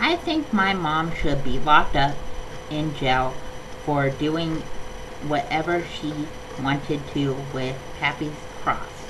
I think my mom should be locked up in jail for doing whatever she wanted to with Happy's cross.